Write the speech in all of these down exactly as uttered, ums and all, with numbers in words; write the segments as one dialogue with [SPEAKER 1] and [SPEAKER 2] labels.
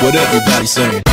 [SPEAKER 1] What everybody saying?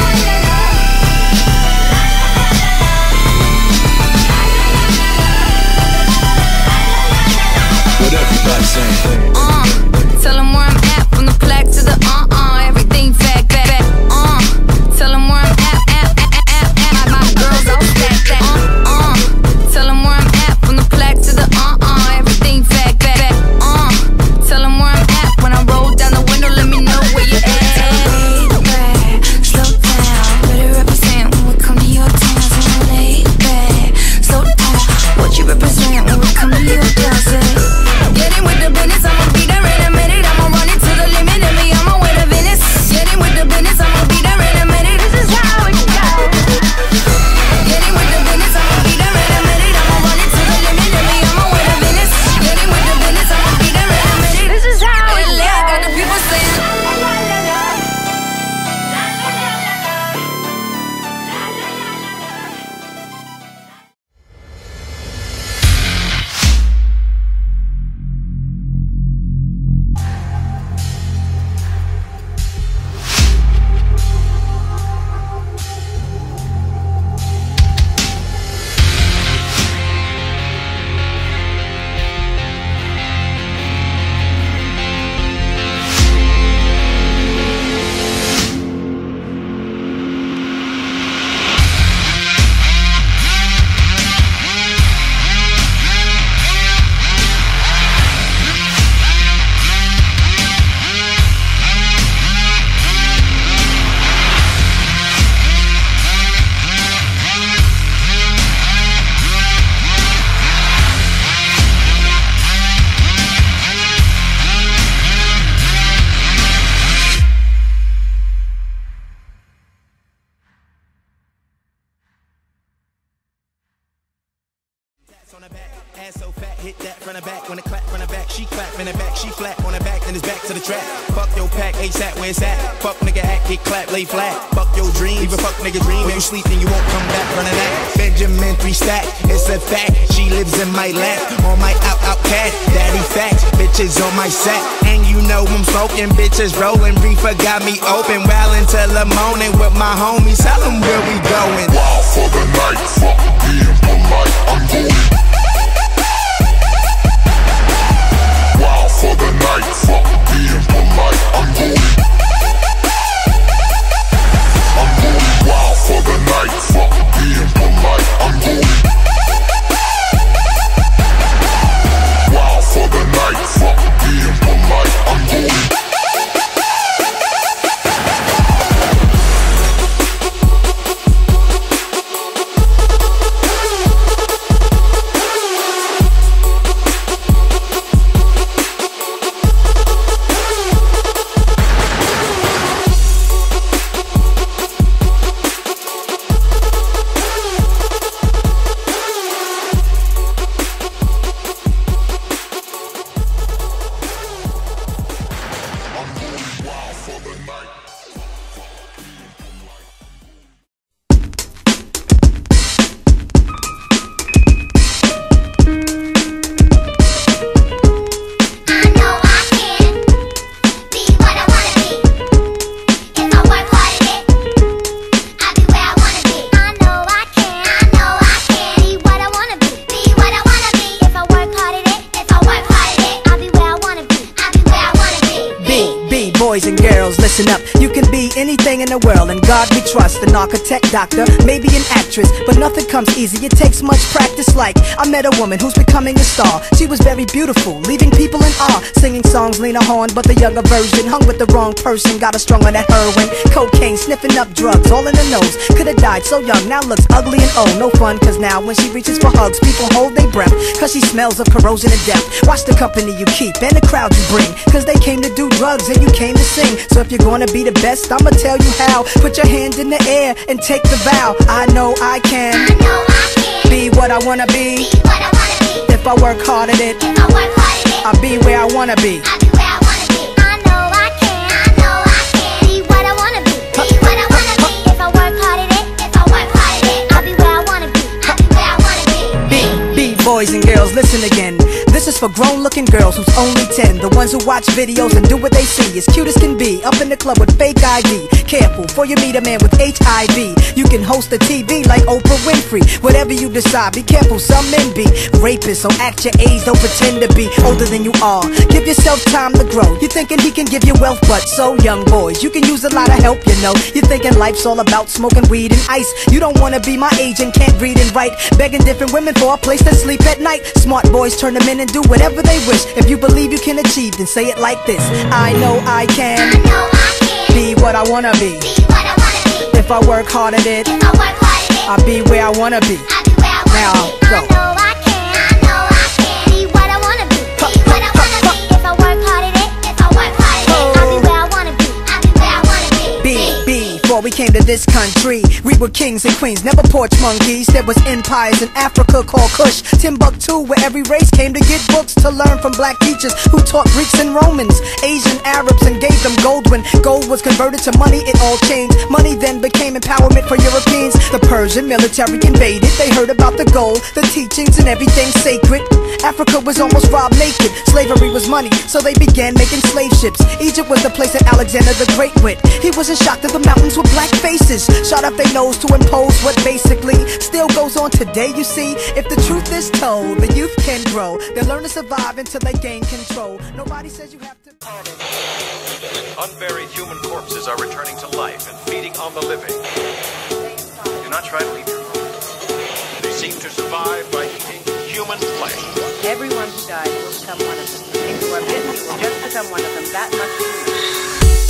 [SPEAKER 1] What everybody saying?
[SPEAKER 2] Uh, tell them where I'm at, from the plaque to the uh-uh, everything back, back, back. Uh, tell them where I'm at, at, at, at, at, at. My girls all stacked, that. Uh, uh, tell them where I'm at, from the plaque to the uh-uh, everything back, back, back. Uh, tell them where I'm at, when I roll down the window, let me know where you at. Laid back, slow down, better represent when we come to your town. So laid back, slow down, what you represent when we come to your town. Get in with the business, I'ma be there in a minute. I'ma run it to the limit, and me, I'ma win a Venice. Get in with the business, I'ma be there in a minute. This is how it goes. Get in with the business, I'ma be there in a minute. I'ma run it to the limit, and me, I'ma win a Venice. Get in with the business, I'ma be there in a minute. This is how it goes. I got the people saying la la la la la la
[SPEAKER 3] on the back, ass so fat, hit that from the back. When it clap from the back, she clap in the back, she flat on the back, then it's back to the track. Fuck your pack, ASAP where it's at. Fuck nigga act, get clap, lay flat. Fuck your dream, leave a fuck nigga dream. When you sleep, then you won't come back from the that. Benjamin three stack, it's a fact. She lives in my lap, on my out out cat. Daddy facts, bitches on my sack. And you know I'm smoking, bitches rolling. Reefer got me open, well until the morning with my homies. Tell them where we going.
[SPEAKER 4] Wow for the night, fuck being polite, I'm going. Wow for the night, fuck being polite, I'm going. I'm going wild for the night, fuck being polite, I'm going. Wow for the night, fuck being polite, I'm going.
[SPEAKER 5] Boys and girls, listen up. You can be anything in the world, and God we trust. An architect, doctor, maybe an actress, but nothing comes easy, it takes much practice. Like, I met a woman who's becoming a star. She was very beautiful, leaving people in awe. Singing songs, Lena Horne, but the younger version. Hung with the wrong person, got her strung on that heroin. Cocaine, sniffing up drugs, all in the nose. Could've died so young, now looks ugly and old. No fun, cause now when she reaches for hugs, people hold their breath, cause she smells of corrosion and death. Watch the company you keep and the crowd you bring, cause they came to do drugs and you came to sing. So if you're gonna be the best, I'ma tell you how. Put your hand in the air and take the vow. I know I can,
[SPEAKER 2] I know I can
[SPEAKER 5] be what I wanna be,
[SPEAKER 2] be what I wanna be.
[SPEAKER 5] If I work hard at it,
[SPEAKER 2] If I work hard at it,
[SPEAKER 5] I'll be where I wanna be.
[SPEAKER 2] I'll be where I wanna be. I know I can, I know I can be what I wanna be, be what I wanna be. If I work hard at it, if I work hard at it, I'll be where I wanna be, I'll be where I wanna be.
[SPEAKER 5] Be, be boys and girls, listen again. This is for grown-looking girls who's only ten, the ones who watch videos and do what they see, as cute as can be, up in the club with fake I D. careful, for you meet a man with H I V. You can host a T V like Oprah Winfrey. Whatever you decide, be careful, some men be rapists, so act your age, don't pretend to be older than you are. Give yourself time to grow. You're thinking he can give you wealth, but so young boys, you can use a lot of help, you know. You're thinking life's all about smoking weed and ice. You don't wanna be my age and can't read and write, begging different women for a place to sleep at night. Smart boys turn them in and do whatever they wish. If you believe you can achieve, then say it like this: I know I can,
[SPEAKER 6] I know I can
[SPEAKER 5] be what I wanna be.
[SPEAKER 6] be what I wanna be.
[SPEAKER 5] If I work hard at it,
[SPEAKER 6] If I work hard at it,
[SPEAKER 5] I'll be where I wanna be.
[SPEAKER 6] I'll be where I wanna
[SPEAKER 5] Now,
[SPEAKER 6] be.
[SPEAKER 5] go.
[SPEAKER 6] I know I can, I know I can be what I wanna be. Be what I wanna be. If I work hard at it, if I work hard at it, I'll be where I wanna be. I'll be where I wanna be.
[SPEAKER 5] Be, be, before we came to this country, we were kings and queens, never porch monkeys. There was empires in Africa called Kush, Timbuktu, where every race came to get books to learn from black teachers who taught Greeks and Romans, Asian Arabs, and gave them gold. When gold was converted to money, it all changed. Money then became empowerment for Europeans. The Persian military invaded. They heard about the gold, the teachings, and everything sacred. Africa was almost robbed naked. Slavery was money, so they began making slave ships. Egypt was the place that Alexander the Great went. He wasn't shocked that the mountains were black faces, shot up their nose to impose what basically still goes on today. You see, if the truth is told, the youth can grow. They'll learn to survive until they gain control. Nobody says you have to.
[SPEAKER 7] Unburied human corpses are returning to life and feeding on the living. Do not try to leave your home. They seem to survive by eating human flesh.
[SPEAKER 8] Everyone who dies will become one of them. If you are bitten, you will just become one of them. That much is true.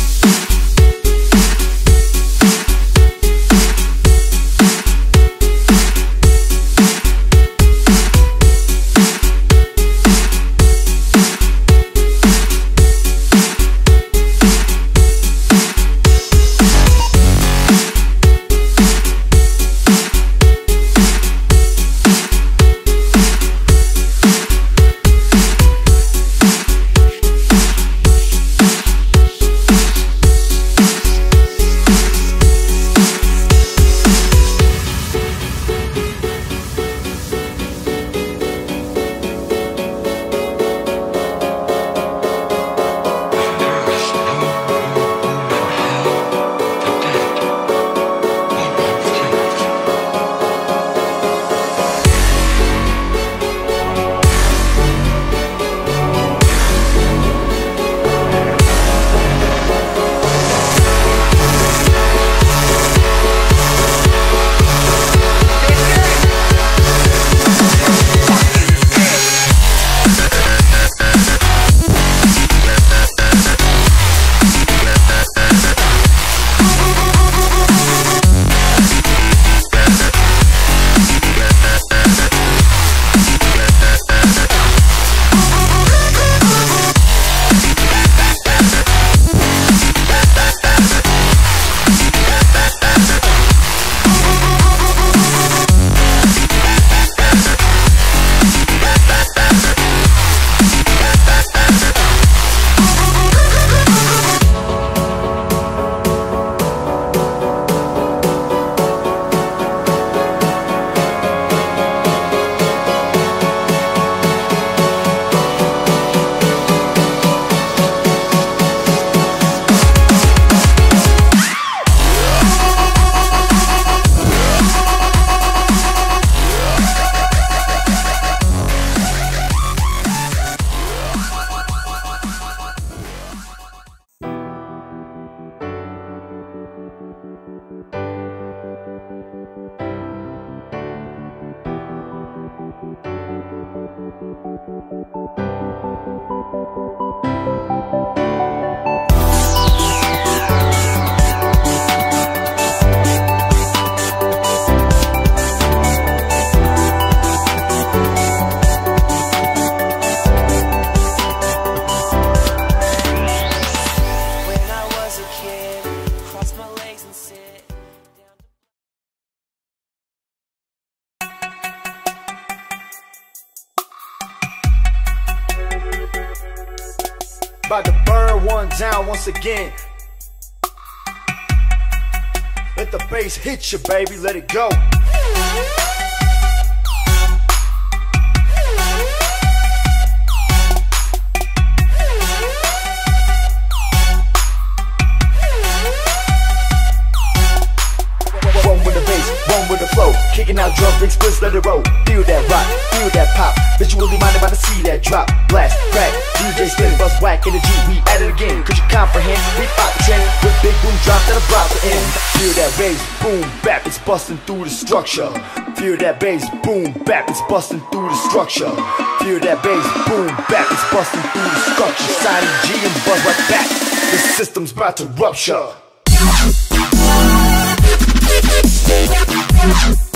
[SPEAKER 9] About to burn one down once again. Let the bass hit you, baby, let it go. kicking out drum breaks, splits, let it roll. Feel that rock, feel that pop. Visually minded by the see that drop. Blast, crack, D J spin, bust, whack, energy. We at it again, could you comprehend? We pop the trend with big boom drops that are about to end. Feel that bass, boom, bap, it's busting through the structure. Feel that bass, boom, bap, it's busting through the structure. Feel that bass, boom, bap, it's busting through the structure. Signing G and buzz right back. The system's about to rupture.